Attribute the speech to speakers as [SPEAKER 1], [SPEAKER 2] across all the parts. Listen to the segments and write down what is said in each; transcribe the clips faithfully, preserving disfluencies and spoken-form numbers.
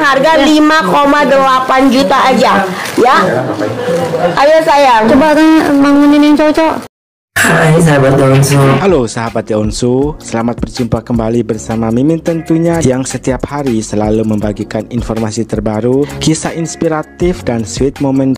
[SPEAKER 1] harga lima koma delapan juta aja ya. Ayo sayang, coba bangunin yang cowok.
[SPEAKER 2] Hai sahabat Onsu.
[SPEAKER 3] Halo sahabat Onsu, selamat berjumpa kembali bersama Mimin tentunya, yang setiap hari selalu membagikan informasi terbaru, kisah inspiratif dan sweet moment.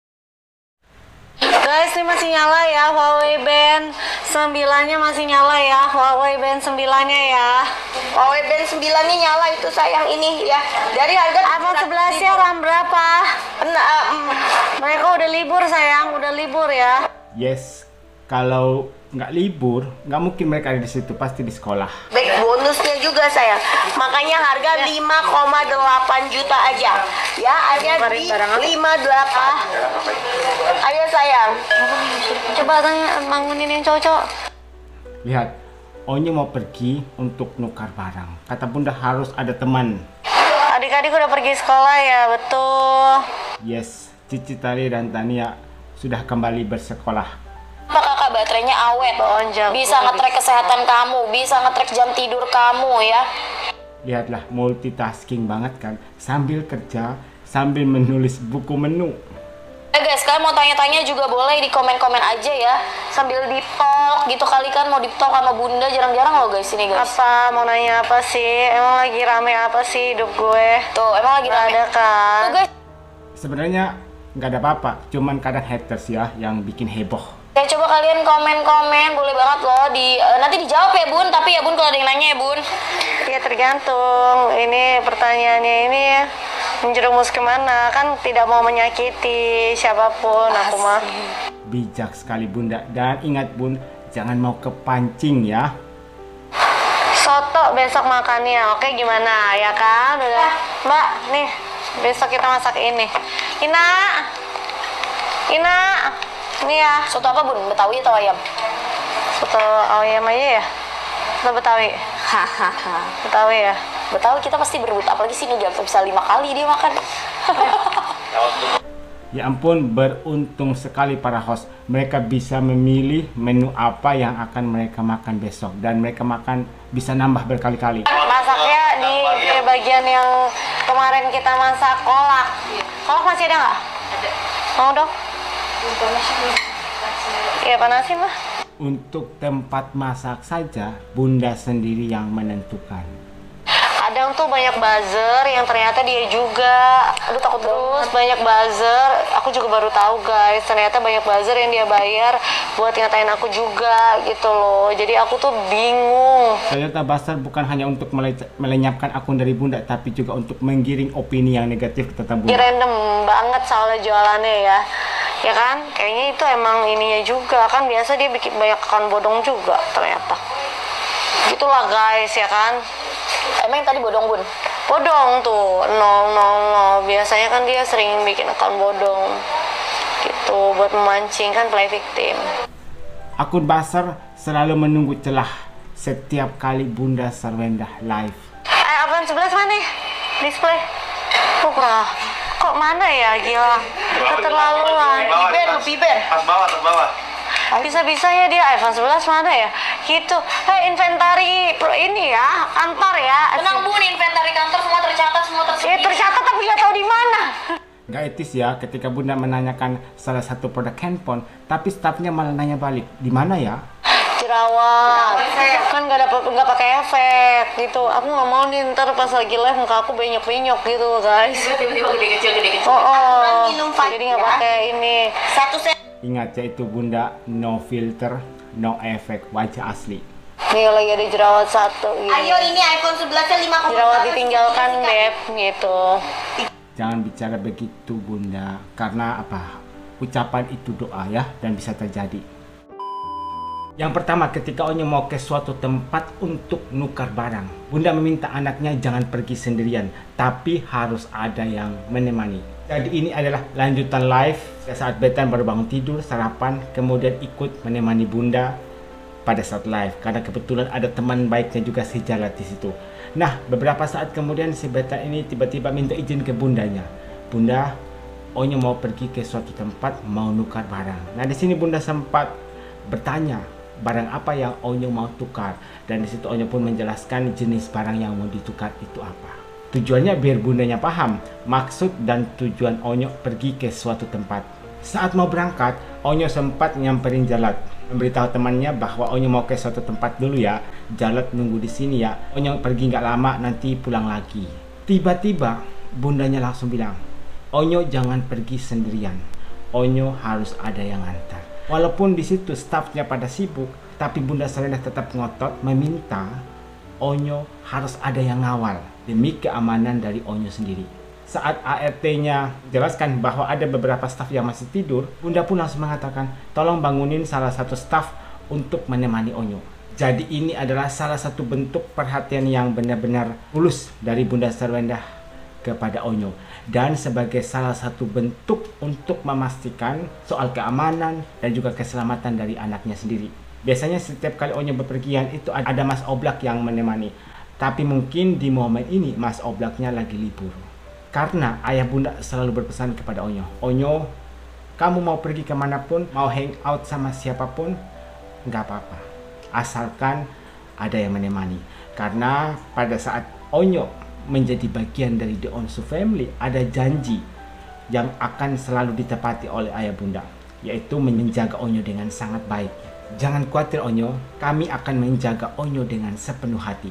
[SPEAKER 1] Guys, ini masih nyala ya, Huawei Band sembilan-nya masih nyala ya, Huawei Band sembilan-nya ya. Huawei Band sembilan-nya nyala itu sayang ini ya. Dari harga iPhone sebelas-nya RAM berapa? Nah, um, mereka udah libur sayang, udah libur ya.
[SPEAKER 3] Yes. Kalau nggak libur, nggak mungkin mereka ada di situ, pasti di sekolah.
[SPEAKER 1] Baik, bonusnya juga sayang. Makanya harga lima koma delapan juta aja. Ya, hanya di lima koma delapan. Ayo sayang. Coba tanya bangunin yang cowok.
[SPEAKER 3] Lihat, Onyo mau pergi untuk nukar barang. Kata bunda harus ada teman.
[SPEAKER 1] Adik-adik udah pergi sekolah ya, betul.
[SPEAKER 3] Yes, Cici, Tari, dan Tania sudah kembali bersekolah.
[SPEAKER 4] Apa kakak baterainya awet, bisa nge-track kesehatan kamu, bisa nge-track jam tidur kamu ya.
[SPEAKER 3] Lihatlah, multitasking banget kan, sambil kerja sambil menulis buku menu.
[SPEAKER 4] Eh guys, kalian mau tanya-tanya juga boleh di komen-komen aja ya, sambil deep talk gitu kali kan, mau deep talk sama bunda jarang-jarang loh guys ini guys.
[SPEAKER 1] Apa mau nanya apa sih, emang lagi rame apa sih hidup gue?
[SPEAKER 4] Tuh emang lagi
[SPEAKER 1] Gak
[SPEAKER 4] rame
[SPEAKER 1] ada kan?
[SPEAKER 4] tuh guys.
[SPEAKER 3] Sebenarnya nggak ada apa-apa, cuman kadang haters ya yang bikin heboh.
[SPEAKER 4] Ya coba kalian komen-komen, boleh banget loh di uh, nanti dijawab ya bun, tapi ya bun kalau ada yang nanya ya bun.
[SPEAKER 1] Ya tergantung, ini pertanyaannya ini menjerumus kemana, kan tidak mau menyakiti siapapun. Aku mah
[SPEAKER 3] bijak sekali bunda, dan ingat bun, jangan mau kepancing ya.
[SPEAKER 1] Soto besok makannya, oke gimana ya kan? Udah, Mbak, nih besok kita masak ini. Ina, Ina. Ini ya.
[SPEAKER 4] Soto apa bun? Betawi atau ayam?
[SPEAKER 1] Soto ayam aja ya? Soto Betawi?
[SPEAKER 4] Hahaha.
[SPEAKER 1] Betawi ya?
[SPEAKER 4] Betawi kita pasti berebut, apalagi sini dia bisa lima kali dia makan.
[SPEAKER 3] Ya ampun, beruntung sekali para host. Mereka bisa memilih menu apa yang akan mereka makan besok, dan mereka makan bisa nambah berkali-kali.
[SPEAKER 1] Masaknya di, di bagian yang kemarin kita masak kolak. Kolak masih ada nggak? Ada. Mau dong? Iya panasin lah.
[SPEAKER 3] Untuk tempat masak saja, bunda sendiri yang menentukan.
[SPEAKER 1] Kadang tuh banyak buzzer yang ternyata dia juga, aduh takut terus banyak buzzer. Aku juga baru tahu guys, ternyata banyak buzzer yang dia bayar buat ngatain aku juga gitu loh. Jadi aku tuh bingung.
[SPEAKER 3] Ternyata buzzer bukan hanya untuk mele- melenyapkan akun dari bunda, tapi juga untuk menggiring opini yang negatif tentang bunda.
[SPEAKER 1] Ini random banget soalnya jualannya ya. Ya kan, kayaknya itu emang ininya juga kan, biasa dia bikin banyak akun bodong juga ternyata. Gitulah guys ya kan.
[SPEAKER 4] Emang yang tadi bodong bun?
[SPEAKER 1] Bodong tuh, nol nol nol. Biasanya kan dia sering bikin akun bodong gitu buat memancing kan play victim.
[SPEAKER 3] Akun buzzer selalu menunggu celah setiap kali bunda Sarwendah live.
[SPEAKER 1] Eh, iPhone sebelas mana? Display. Wah, kok mana ya, gila. Keterlaluan.
[SPEAKER 4] Piber, piber.
[SPEAKER 5] Pas bawah, pas bawah.
[SPEAKER 1] Bisa-bisa ya dia iPhone sebelas mana ya? Gitu. Hei, inventari ini ya, kantor ya.
[SPEAKER 4] Tenang bun, inventari kantor semua tercatat, semua tersedia.
[SPEAKER 1] Ya tercatat tapi nggak tahu di mana.
[SPEAKER 3] Gak etis ya ketika bunda menanyakan salah satu produk handphone, tapi stafnya malah nanya balik, di mana ya?
[SPEAKER 1] Jerawat. Kan nggak dapat, nggak pakai efek gitu. Aku nggak mau nih ntar pas lagi live muka aku benyok-benyok gitu guys.
[SPEAKER 4] Tiba-tiba gede kecil, gede kecil.
[SPEAKER 1] Oh, oh. Jadi nggak pakai ini.
[SPEAKER 4] Satu set.
[SPEAKER 3] Ingat ya itu bunda, no filter, no efek, wajah asli.
[SPEAKER 1] Nih lagi ada jerawat satu gitu.
[SPEAKER 4] Ayo ini iPhone sebelas-nya lima koma delapan.
[SPEAKER 1] Jerawat ditinggalkan Beb gitu.
[SPEAKER 3] Jangan bicara begitu bunda, karena apa? Ucapan itu doa ya, dan bisa terjadi. Yang pertama, ketika Onyo mau ke suatu tempat untuk nukar barang, bunda meminta anaknya jangan pergi sendirian, tapi harus ada yang menemani. Jadi ini adalah lanjutan live saat Betan baru bangun tidur, sarapan, kemudian ikut menemani bunda pada saat live, karena kebetulan ada teman baiknya juga si Jarlat di situ. Nah, beberapa saat kemudian si Betan ini tiba-tiba minta izin ke bundanya. Bunda, Onyo mau pergi ke suatu tempat, mau nukar barang. Nah, di sini bunda sempat bertanya barang apa yang Onyo mau tukar, dan di situ Onyo pun menjelaskan jenis barang yang mau ditukar itu apa. Tujuannya biar bundanya paham maksud dan tujuan Onyo pergi ke suatu tempat. Saat mau berangkat, Onyo sempat nyamperin Jarlat, memberitahu temannya bahwa Onyo mau ke suatu tempat dulu ya. Jarlat nunggu di sini ya. Onyo pergi nggak lama, nanti pulang lagi. Tiba-tiba bundanya langsung bilang, Onyo jangan pergi sendirian. Onyo harus ada yang antar. Walaupun di situ stafnya pada sibuk, tapi Bunda Sarwenda tetap ngotot meminta Onyo harus ada yang ngawal demi keamanan dari Onyo sendiri. Saat A R T-nya jelaskan bahwa ada beberapa staf yang masih tidur, Bunda pun langsung mengatakan, tolong bangunin salah satu staf untuk menemani Onyo. Jadi ini adalah salah satu bentuk perhatian yang benar-benar tulus dari Bunda Sarwenda kepada Onyo, dan sebagai salah satu bentuk untuk memastikan soal keamanan dan juga keselamatan dari anaknya sendiri. Biasanya setiap kali Onyo bepergian itu ada Mas Oblak yang menemani. Tapi mungkin di momen ini Mas Oblaknya lagi libur. Karena ayah bunda selalu berpesan kepada Onyo, Onyo, kamu mau pergi kemanapun, mau hangout sama siapapun, nggak apa-apa. Asalkan ada yang menemani. Karena pada saat Onyo menjadi bagian dari The Onsu Family, ada janji yang akan selalu ditepati oleh ayah bunda, yaitu menjaga Onyo dengan sangat baik. Jangan khawatir Onyo, kami akan menjaga Onyo dengan sepenuh hati.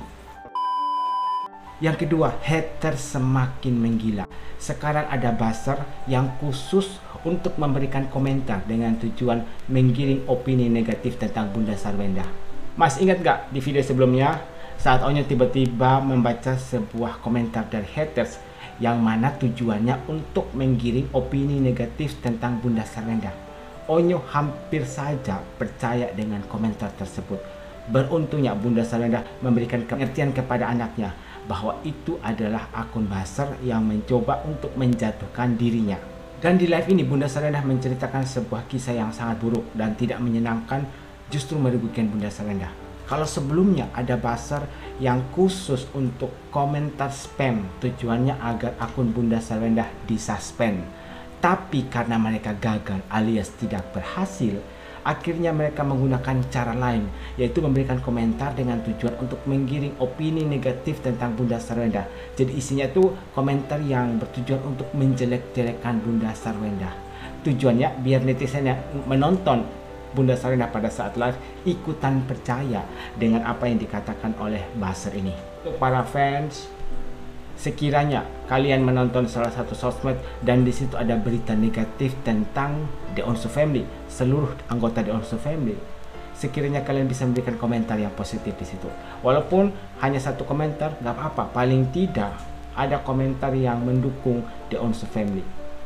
[SPEAKER 3] Yang kedua, haters semakin menggila. Sekarang ada buzzer yang khusus untuk memberikan komentar dengan tujuan menggiring opini negatif tentang Bunda Sarwenda. Mas ingat gak di video sebelumnya saat Onyo tiba-tiba membaca sebuah komentar dari haters yang mana tujuannya untuk menggiring opini negatif tentang Bunda Sarwenda? Onyo hampir saja percaya dengan komentar tersebut. Beruntungnya Bunda Sarwenda memberikan pengertian kepada anaknya bahwa itu adalah akun buzzer yang mencoba untuk menjatuhkan dirinya. Dan di live ini Bunda Sarwenda menceritakan sebuah kisah yang sangat buruk dan tidak menyenangkan, justru merugikan Bunda Sarwenda. Kalau sebelumnya ada buzzer yang khusus untuk komentar spam, tujuannya agar akun Bunda Sarwenda disuspend. Tapi karena mereka gagal alias tidak berhasil, akhirnya mereka menggunakan cara lain, yaitu memberikan komentar dengan tujuan untuk menggiring opini negatif tentang Bunda Sarwenda. Jadi isinya tuh komentar yang bertujuan untuk menjelek-jelekan Bunda Sarwenda. Tujuannya biar netizen yang menonton Bunda Sarwenda pada saat live ikutan percaya dengan apa yang dikatakan oleh buzzer ini. Untuk para fans, sekiranya kalian menonton salah satu sosmed dan di situ ada berita negatif tentang The Onsu Family, seluruh anggota The Onsu Family, sekiranya kalian bisa memberikan komentar yang positif di situ. Walaupun hanya satu komentar, nggak apa-apa. Paling tidak ada komentar yang mendukung The Onsu Family.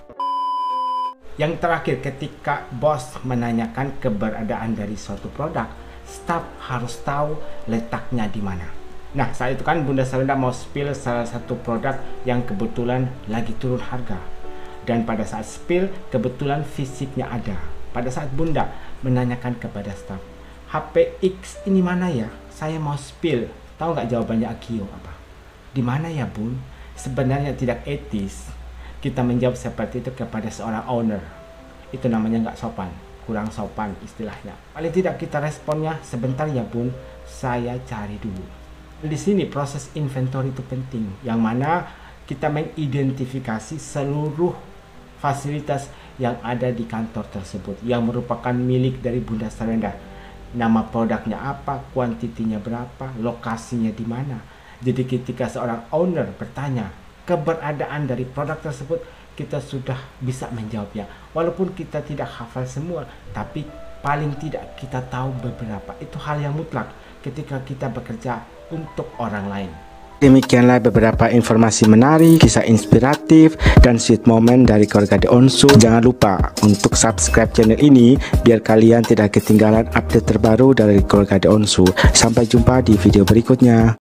[SPEAKER 3] Yang terakhir, ketika bos menanyakan keberadaan dari suatu produk, staf harus tahu letaknya di mana. Nah, saat itu kan Bunda Sarwenda mau spill salah satu produk yang kebetulan lagi turun harga. Dan pada saat spill, kebetulan fisiknya ada. Pada saat Bunda menanyakan kepada staf, H P X ini mana ya? Saya mau spill. Tahu nggak jawabannya Akio apa? Di mana ya Bun? Sebenarnya tidak etis kita menjawab seperti itu kepada seorang owner. Itu namanya nggak sopan, kurang sopan istilahnya. Paling tidak kita responnya, sebentar ya Bun, saya cari dulu. Di sini proses inventory itu penting, yang mana kita mengidentifikasi seluruh fasilitas yang ada di kantor tersebut yang merupakan milik dari Bunda Sarwenda. Nama produknya apa, kuantitinya berapa, lokasinya di mana. Jadi ketika seorang owner bertanya keberadaan dari produk tersebut, kita sudah bisa menjawabnya. Walaupun kita tidak hafal semua, tapi paling tidak kita tahu beberapa. Itu hal yang mutlak ketika kita bekerja untuk orang lain. Demikianlah beberapa informasi menarik, kisah inspiratif, dan sweet moment dari keluarga The Onsu. Jangan lupa untuk subscribe channel ini biar kalian tidak ketinggalan update terbaru dari keluarga The Onsu. Sampai jumpa di video berikutnya.